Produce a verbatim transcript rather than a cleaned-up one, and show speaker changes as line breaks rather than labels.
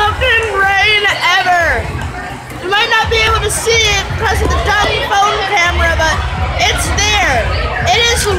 fucking rain ever. You might not be able to see it because of the dumb phone camera, but it's there. It is